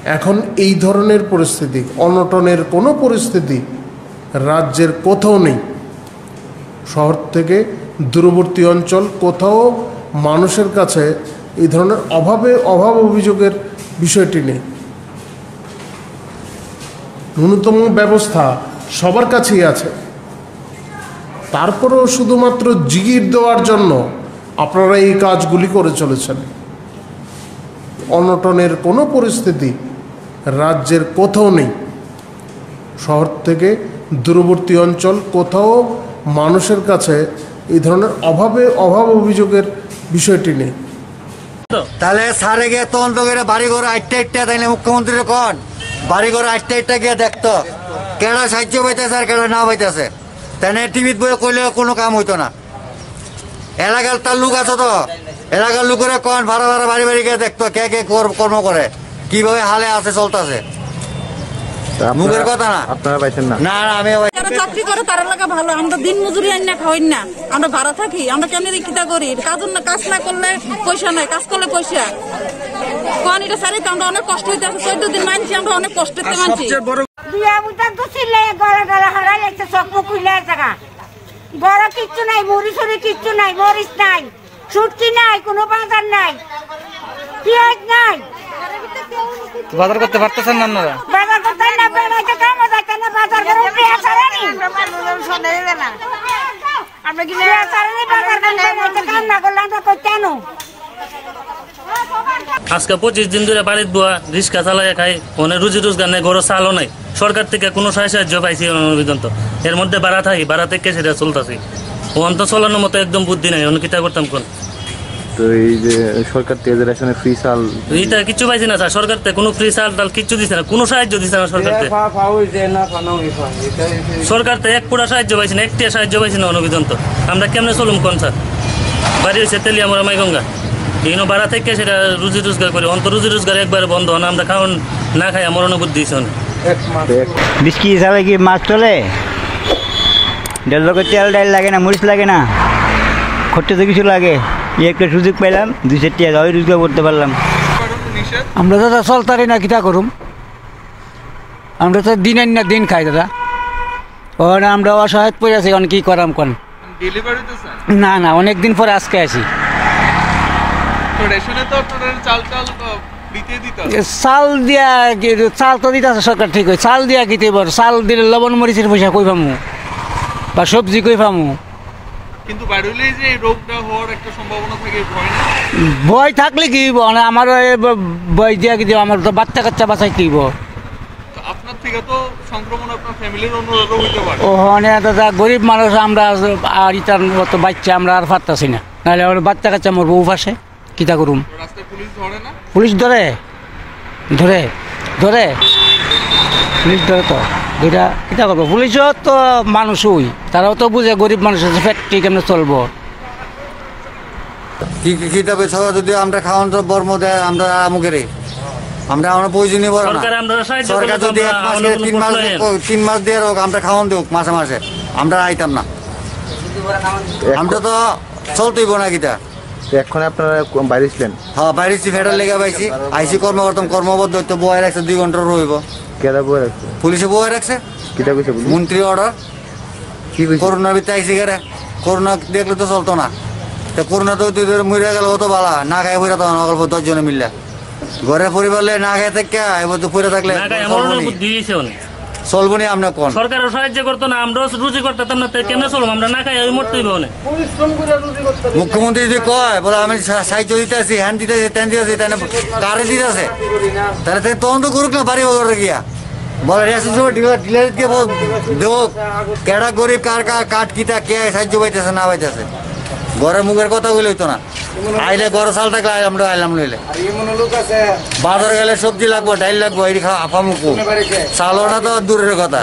এখন এই ধরনের পরিস্থিতি, অনটনের কোনো পরিস্থিতি রাজ্যের কোথাও নেই। শহর থেকে দূরবর্তী অঞ্চল কোথাও মানুষের কাছে এই ধরনের অভাব অভিযোগের বিষয়টি নেই। ন্যূনতম ব্যবস্থা সবার কাছেই আছে, তারপরেও শুধুমাত্র জিগির দেওয়ার জন্য আপনারা এই কাজগুলি করে চলেছেন। অনটনের কোনো পরিস্থিতি রাজ্যের কোথাও নেই। শহর থেকে দূরবর্তী অঞ্চল কোথাও মানুষের কাছে এই ধরনের অভাব অভিযোগের বিষয়টি নেই। তাহলে সারে গিয়ে তদন্ত করে বাড়িঘর আটটা তাইলে মুখ্যমন্ত্রীর কন বাড়িঘর আটটা গিয়ে দেখতো কেডা সাহায্য পাইতেছে আর কেডা না পাইতেছে। তাই টিভিত বই কইলে কোনো কাম হইতো না। এলাকার তার লোক আছে তো, এলাকার লোকেরা কন ভাড়া বাড়ি গিয়ে দেখতো কে কে কর্ম করে, কিভাবে হালে আছে চলতেছে। মুখের কথা না, আপনারা পাইছেন না? না আমি চাকরি করে তার এলাকা ভালো, আমরা দিন মজুরি আইন না খাওয়াই না, আমরা ভাড়া থাকি, আমরা কেমনি রিক্ষিতা করি, কাজ না করলে পয়সা নাই, কাজ করলে পয়সা কোন এটা সারি তো আমরা অনেক কষ্ট হইতে আছে। 14 দিন মানছি, আমরা অনেক কষ্ট হইতে মানছি। বড় কিচ্ছু নাই, মুড়ি সুড়ি কিচ্ছু নাই, মরিচ নাই, সুটকি নাই, কোনো বাজার নাই, পেঁয়াজ নাই, বাজার করতে পারতেছেন না আপনারা? বাজার করতে না বেড়াইতে কামে যাইতে না, বাজার করে পেঁয়াজ আনি না, আমরা কি পেঁয়াজ আনি বাজার করে বেড়াইতে কাম না করলে আমরা করতে আনো। আজকে 25 দিন ধরে বাড়িতে বুয়া রিক্সা চালাই খাই, অনেক রুজি রোজগার নেই, ঘরে চালও নাই, সরকার থেকে কোনো সাহায্য পাইছি পর্যন্ত। এর মধ্যে ভাড়া থাকি, ভাড়া থেকে সেটা চলতেছি, ওখান তো চলানোর মতো একদম বুদ্ধি নাই, অনেক কিতা করতাম কোন। তো এই যে সরকার থেকে রেশনে ফ্রি চাল এইটা কিছু পাইছি না স্যার, সরকার থেকে কোনো ফ্রি চাল টাল কিচ্ছু দিচ্ছে না, কোনো সাহায্য দিচ্ছে না সরকার থেকে। সরকার থেকে এক পুরা সাহায্য পাইছি না, একটা সাহায্য পাইছি না পর্যন্ত। আমরা কেমনে চলুম কোন স্যার? বাড়ি হয়েছে তেলিয়ামরা মাইগঙ্গা, এইনো ভাড়া থেকে সেটা রুজি রোজগার করি, অন্ত রুজি রোজগার একবারে বন্ধ হন, আমরা খাওয়ান না খাই আমার অনুভূতি দিয়েছে। 20 কেজি হিসাবে কি মাছ চলে? 1.5 কেজি তেল ডাল লাগে না, মরিচ লাগে না, খরচা তো কিছু লাগে। একটা সুযোগ পাইলাম, 2-4 টাকা ওই রোজগার করতে পারলাম। আমরা দাদা চলতারি না, কিতা করুম, আমরা তো দিন আনি না দিন খাই দাদা। ওখানে আমরা অসহায় পড়ে আছি, এখন কি করাম কোন? না না, অনেকদিন পরে আজকে আসি। চাল দিয়া চাল তো দিতে আছে সরকার, ঠিক হয়, চাল দিয়া কিতে পার, চাল দিলে লবণ মরিচের পয়সা কই পামু বা সবজি কই পামু? কিন্তু বাড়িলেই যে রোগটা হওয়ার একটা সম্ভাবনা থাকে, ভয় থাকলে কি মানে আমার ভয় দিয়া কি আমার তো বাচ্চা কাচ্চা বাঁচাই দিব। আপনার থেকে তো সংক্রমণ আপনার ফ্যামিলির অন্যরাও হইতে পারে। ওখানে দাদা গরিব মানুষ আমরা, আর ইটার মতো বাচ্চা আমরা আর পারতাছি না, নাহলে আমার বাচ্চা কাচ্চা আমার বউ পাশে কিতা করুম? রাস্তায় পুলিশ ধরে না? পুলিশ ধরে ধরে ধরে পুলিশ ধরে তো দুইটা কিতা করবো? পুলিশও তো মানুষই, তারাও তো বুঝে গরিব মানুষের ফ্যাক্টরি কেমনে চলবো। কিতাবে যদি আমরা খাওয়ান তো বর্ম দেয়, আমরা আমুকেরে আমরা প্রয়োজনীয় বড় না। সরকার যদি 1 মাস 3 মাস দিয়ে হোক আমরা খাওয়ান দেব মাসে মাসে, আমরা আইতাম না, আমরা তো চলতেইব না। কিতা এখন আপনারা বাইরে ছিলেন? হ্যাঁ বাইরেছি, ফেডার লেগে পাইছি, আইসি কর্ম করতাম, কর্মবদ্ধ হইতো, বয়ে রাখছে 2 ঘন্টা রইব। কেডা বয়ে রাখছে? পুলিশে বয়ে রাখছে। কিতা কইছে পুলিশ? মন্ত্রী অর্ডার। কি কইছে? করোনার ভিতরে আইসি গেলে, করোনা দেখলে তো চলতো না, তো করোনা তো মরে গেল, অত বালা না খাই পড়ে তখন অল্প 10 জনে মিললে ঘরে পরিবার না খাই থেকে এবার তো পড়ে থাকলে চলবো নি। আমরা কোন সরকারও সাহায্য করতো না, আমরাও রুজি করতাম না, কেমনে চলবো? আমরা না খাই ওই মরতেই হবে। মুখ্যমন্ত্রী যদি কয় বলে আমি সাহায্য দিতে আছি, হ্যান্ড দিতে আছি, ট্যান দিতে আছি, তাই কারে দিতে আছে, তাহলে তদন্ত করুক না বাড়ি ঘরে গিয়া, বলে রেশন ডিলার দিয়ে দেখ কেডা গরিব, কার কাঠ কিতা কে সাহায্য পাইতেছে না পাইতেছে। ঘরের মুখের কথা বলে হইতো না, আইলে ঘরে চাল থাকলে আমরা আইলাম লইলে, বাজার গেলে সবজি লাগবো, ডাইল লাগবো, এই খাওয়া আফামুকু চালটা তো দূরের কথা।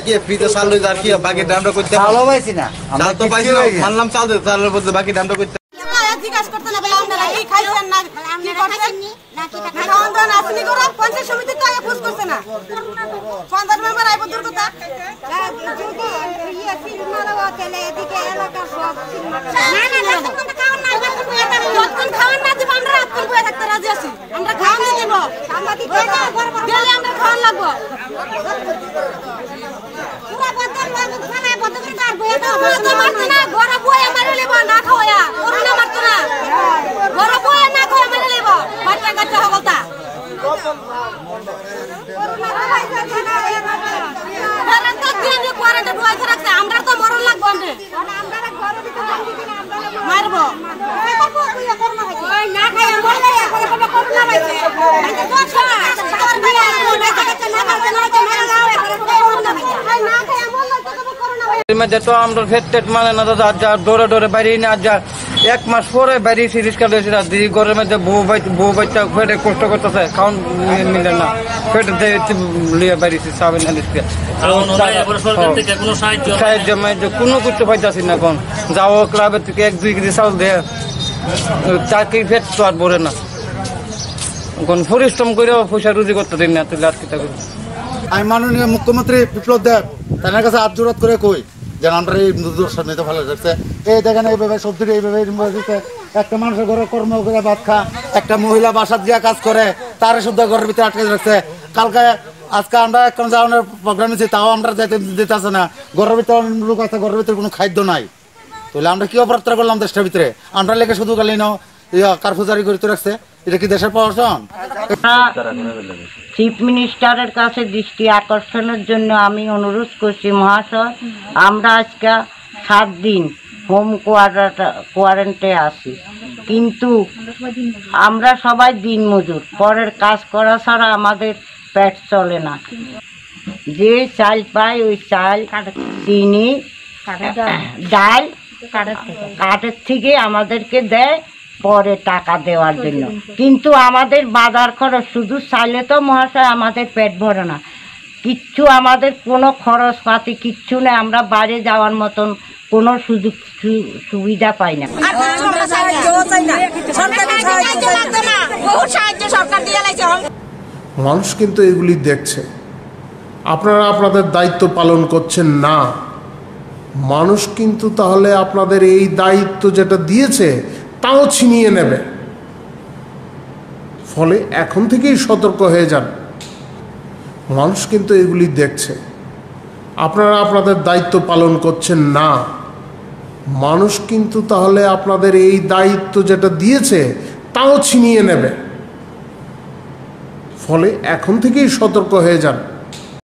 চালও পাইছি না, মানলাম চাল চালের বলতে বাকি দামটা করতে জিজ্ঞাসা করতে না, আপনারা কি খাইছেন না কি করছেন খাওয়ান আসনি করে পঞ্চায়েত সমিতি তো আগে খোঁজ করছে না, পঞ্চায়েত মেম্বার আইব দূর কথা খাওয়ান না দিব, আমরা রাত করে থাকতে রাজি আছি, আমরা খাওয়ান দিব, লাগবো পুরা বদল লাগবো খানা বদল করে মারবো এটা মারতে না ঘরে বইয়া মারি লেব না খাওয়া করোনা মারতে না ঘরে বইয়া না খাওয়া মারি লেব বাচ্চা কাচ্চা হবতা আমরা তো মরণ লাগবো আমরা মারবো না খাই বললে করোনা হয়েছে তো আমরা ফেট টেট মানে না দাদা যা দৌড়ে দৌড়ে বাইরে না যা 1 মাস পরে বাইরে রিক্সা দিয়েছি দিদি ঘরের মধ্যে বউ বাচ্চা ফেটে কষ্ট করতেছে খাওয়ান মিলে না ফেটে লিয়ে বাইরেছি সাবেন সাহায্য কোনো কিছু পাইতেছি না এখন যাও ক্লাবের থেকে 1-2 কেজি চাউল দেয় 4 কেজি ফেট তো আর ভরে না এখন পরিশ্রম করে পয়সা রুজি করতে দিন না তুই লাট কিতা করি আমি মাননীয় মুখ্যমন্ত্রী বিপ্লব দেব তার কাছে হাত জোড়াত করে কই যেন আমরা এই দুর্দশা নিতে ভালো লাগছে এই দেখেন এইভাবে সবজিটা এইভাবে একটা মানুষের ঘরে কর্ম করে ভাত খা একটা মহিলা বাসার দিয়ে কাজ করে তারা শুদ্ধ ঘরের ভিতরে আটকে রাখছে কালকে আজকে আমরা এখন যাওয়ানোর প্রোগ্রাম নিচ্ছি তাও আমরা যেতে দিতেছে না ঘরের ভিতরে লোক আছে ঘরের ভিতরে কোনো খাদ্য নাই তাহলে আমরা কি অপরাধ করলাম দেশটার ভিতরে আমরা লেগে শুধু খালি নাও কার্ফু জারি করে তো রাখছে এটা কি দেশের প্রশাসন চিফ মিনিস্টারের কাছে দৃষ্টি আকর্ষণের জন্য আমি অনুরোধ করছি মহাশয় আমরা আজকে 7 দিন হোম কোয়ারেন্টাইনে আছি কিন্তু আমরা সবাই দিনমজুর পরের কাজ করা ছাড়া আমাদের পেট চলে না যে চাল পাই ওই চাল চিনি ডাল কাঠের থেকে আমাদেরকে দেয় পরে টাকা দেওয়ার জন্য কিন্তু আমাদের বাজার খরচ শুধু চাইলে তো মহাশয় আমাদের পেট ভরে না কিচ্ছু আমাদের কোনো খরচ পাতি কিচ্ছু নেই আমরা বাইরে যাওয়ার মতন কোনো সুযোগ সুবিধা পাই না মানুষ কিন্তু এগুলি দেখছে আপনারা আপনাদের দায়িত্ব পালন করছেন না মানুষ কিন্তু তাহলে আপনাদের এই দায়িত্ব যেটা দিয়েছে তাও ছিনিয়ে নেবে ফলে এখন থেকেই সতর্ক হয়ে যান মানুষ কিন্তু এগুলি দেখছে আপনারা আপনাদের দায়িত্ব পালন করছেন না মানুষ কিন্তু তাহলে আপনাদের এই দায়িত্ব যেটা দিয়েছে তাও ছিনিয়ে নেবে ফলে এখন থেকেই সতর্ক হয়ে যান